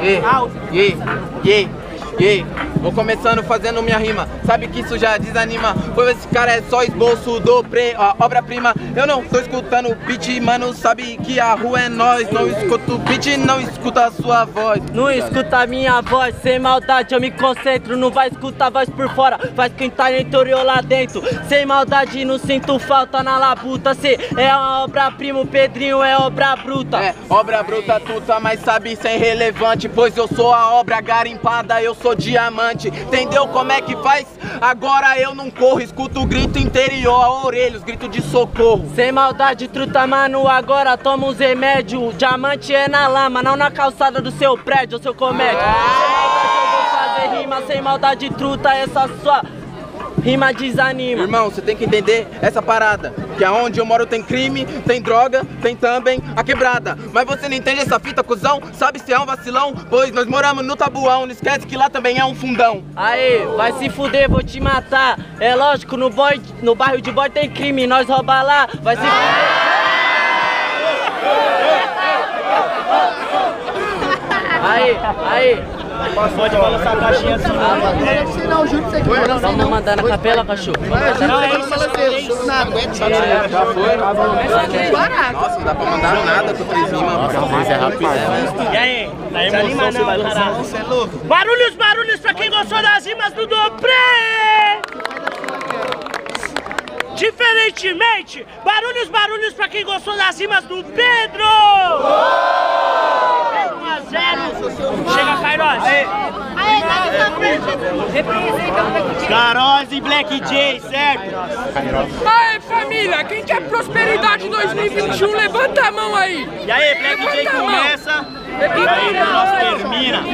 Vou começando fazendo minha rima. Sabe que isso já desanima, pois esse cara é só esboço do obra-prima. Eu não tô escutando o beat, mano, sabe que a rua é nós. Não escuto o beat, não escuta a sua voz. Não escuta a minha voz, sem maldade eu me concentro. Não vai escutar a voz por fora, faz quem tá no interior lá dentro. Sem maldade não sinto falta na labuta. Cê é uma obra-prima, o Pedrinho é obra bruta. É, obra bruta tuta, mas sabe sem relevante. Pois eu sou a obra garimpada, eu sou diamante. Entendeu como é que faz? Agora eu não corro, escuto o grito interior, a orelha, os gritos de socorro. Sem maldade, truta, mano, agora toma uns remédios. Diamante é na lama, não na calçada do seu prédio, seu comédio. Sem maldade eu vou fazer rima, sem maldade, truta, essa sua rima desanima. Irmão, você tem que entender essa parada, que aonde eu moro tem crime, tem droga, tem também a quebrada. Mas você não entende essa fita, cuzão? Sabe se é um vacilão? Pois nós moramos no Tabuão, não esquece que lá também é um fundão. Aê, vai se fuder, vou te matar. É lógico, no bairro de boy tem crime, nós rouba lá, vai se fuder. Aí. Pode balançar a caixinha assim. Não, juro pra você que Vamos mandar na capela, cachorro. Não, é isso, nada. Já foi? Nossa, não dá pra mandar nada com o 3 rimas. É rápido. E aí? Na emoção você vai lançar. Você é louco. Barulhos pra quem gostou das rimas do Dopré! Diferentemente, barulhos pra quem gostou das rimas do Pedro! 1 a 0. Chega, Kairos! Kairos e Black J, certo? Aê, família, quem quer prosperidade em 2021, levanta a mão aí! E aí, Black J começa, e aí o nosso termina.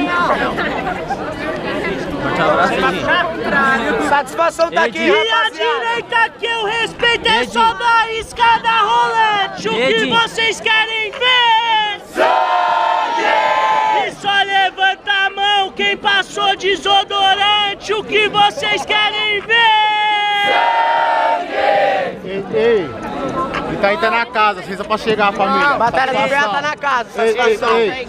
Satisfação tá aqui, E a direita que eu respeito é só da escada rolante. O que vocês querem ver? Sangue! E só levanta a mão quem passou desodorante. O que vocês querem ver? Sangue! Ei, Itaí tá na casa, vocês pra chegar, família. Batalha do Berra tá na casa, satisfação.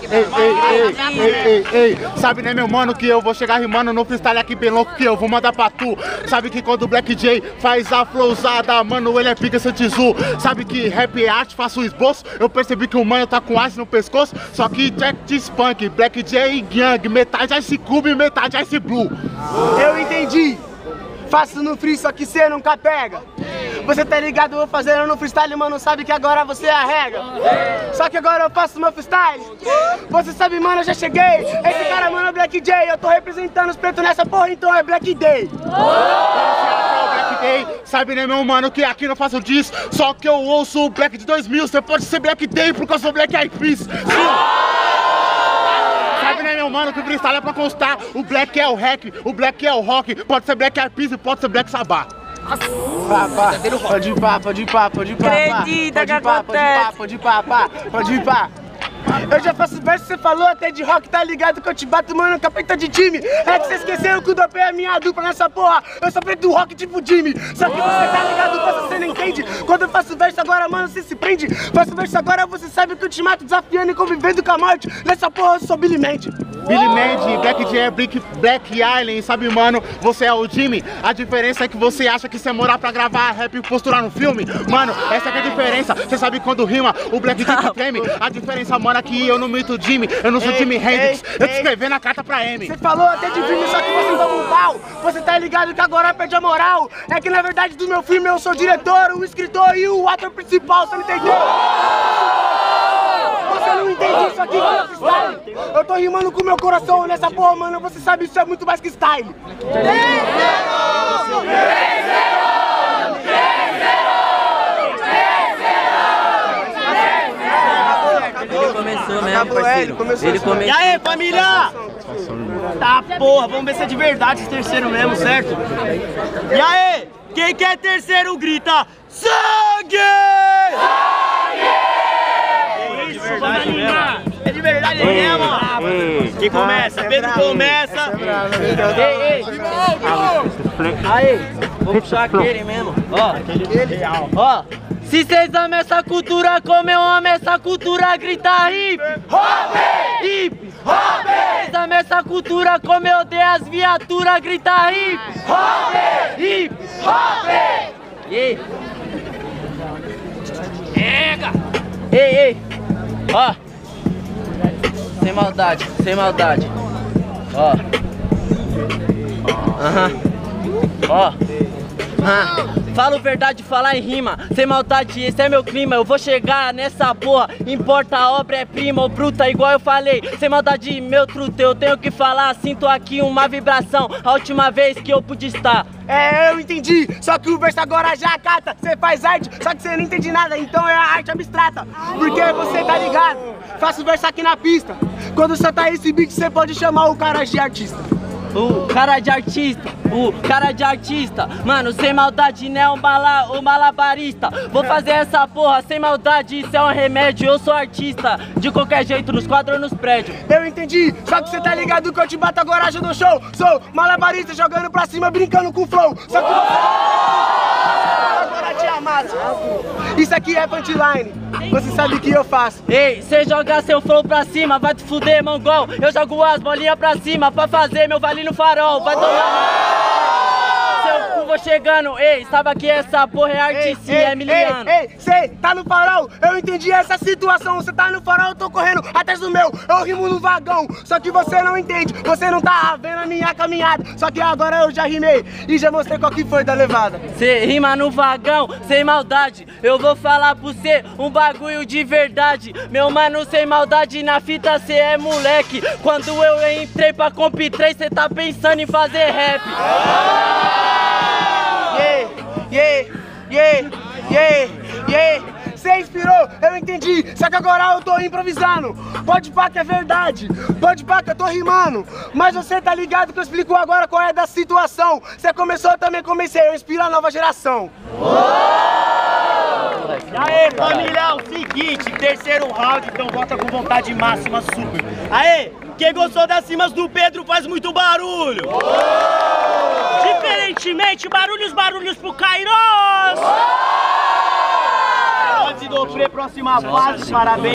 Ei, sabe né meu mano que eu vou chegar rimando no freestyle aqui bem louco que eu vou mandar pra tu. Sabe que quando o Black J faz a flowzada, mano, ele é pica Santizu. Sabe que rap é arte, faço o esboço, eu percebi que o mano tá com ice no pescoço. Só que Jack de Spunk, Black J e Gang, metade Ice Cube e metade Ice Blue. Eu entendi. Faço no free, só que cê nunca pega. Você tá ligado, eu vou fazendo no freestyle, mano, sabe que agora você arrega. Só que agora eu faço meu freestyle. Você sabe, mano, eu já cheguei. Esse cara, mano, é Black J. Eu tô representando os pretos nessa porra, então é Black Day. Sabe né meu mano que aqui não faço disso. Só que eu ouço o Black de 2000. Você pode ser Black Day porque eu sou Black Eyed Peas. Sabe né meu mano que o freestyle é pra constar. O Black é o hack, o Black é o rock. Pode ser Black Eyed Peas e pode ser Black Sabbath. Pode ir pá. Acredita que acontece. Pode ir pá. Eu já faço verso, você falou até de rock, tá ligado que eu te bato, mano, capeta de time. É que você esqueceu que o Dopé é minha dupla nessa porra. Eu sou preto do rock tipo Jimmy. Só que você tá ligado, você não entende. Quando eu faço verso agora, mano, você se prende. Faço verso agora, você sabe que eu te mato desafiando e convivendo com a morte. Nessa porra eu sou Billy Mandy. Billy Mandy, Black J, Black Island, sabe mano, você é o Jimmy. A diferença é que você acha que você morar pra gravar rap e posturar no filme. Mano, essa é a diferença. Você sabe quando rima, o Black J treme. A diferença, mano, é que eu não mito Jimmy. Eu não sou Jimi Hendrix. Eu te escrevi na carta pra M. Você falou até de filme, só que você toma um pau. Você tá ligado que agora perde a moral. É que na verdade do meu filme eu sou o diretor, o escritor e o ator principal, você não entendeu? Você não entende isso aqui, mano, freestyle. Eu tô rimando com o meu coração nessa porra, mano. Você sabe, isso é muito mais que style. Ele começou mesmo, parceiro. Ele começou. E aí, família? Tá porra, vamos ver se é de verdade esse terceiro mesmo, certo? E aí, quem quer terceiro grita sangue! É de verdade mesmo? Quem começa? Pedro começa. Aí, vou puxar aquele mesmo. Ó, Se cês amam essa cultura como eu amo essa cultura, grita hip hop! Hip hop! Cês amam essa cultura como eu odeio as viaturas, grita hip hop! Hip hop! Ei! Pega! Ei! Ó! Sem maldade, sem maldade. Ó! Ó! Falo verdade, falar em rima, sem maldade, esse é meu clima. Eu vou chegar nessa porra, importa a obra-prima ou bruta, igual eu falei. Sem maldade, meu truto, eu tenho que falar. Sinto aqui uma vibração, a última vez que eu pude estar. É, eu entendi, só que o verso agora já cata. Cê faz arte, só que cê não entende nada, então é a arte abstrata. Porque você tá ligado, faço verso aqui na pista. Quando soltar esse beat, cê pode chamar o cara de artista. Cara de artista, mano, sem maldade, né, o malabarista. Vou fazer essa porra sem maldade, isso é um remédio, eu sou artista. De qualquer jeito, nos quadros ou nos prédios. Eu entendi, só que cê tá ligado que eu te bato agora, já dou show. Sou malabarista, jogando pra cima, brincando com flow. Só que você agora te amasso. Isso aqui é punchline, você sabe o que eu faço. Ei, cê jogar seu flow pra cima, vai te fuder, mongol. Eu jogo as bolinhas pra cima, pra fazer meu vale no farol. Vai tomar... Seu cu vou chegando, ei, sabe que essa porra é arte sim, é miliano. Ei, cê tá no farol, eu entendi essa situação. Você tá no farol, eu tô correndo atrás do meu, eu rimo no vagão. Só que você não entende, você não tá vendo a minha caminhada. Só que agora eu já rimei e já mostrei qual que foi da levada. Cê rima no vagão, sem maldade. Eu vou falar pra cê um bagulho de verdade. Meu mano, sem maldade, na fita cê é moleque. Quando eu entrei pra Comp 3, cê tá pensando em fazer rap. Cê inspirou, eu entendi, só que agora eu tô improvisando. Pode pá que é verdade, pode pá que eu tô rimando. Mas você tá ligado que eu explico agora qual é da situação. Cê começou, eu também comecei, eu inspiro a nova geração. E aí, família, é o seguinte, terceiro round, então volta com vontade máxima, super. Aê, quem gostou das rimas do Pedro faz muito barulho. Diferentemente, barulhos pro Kairos. Antes do próxima fase, parabéns.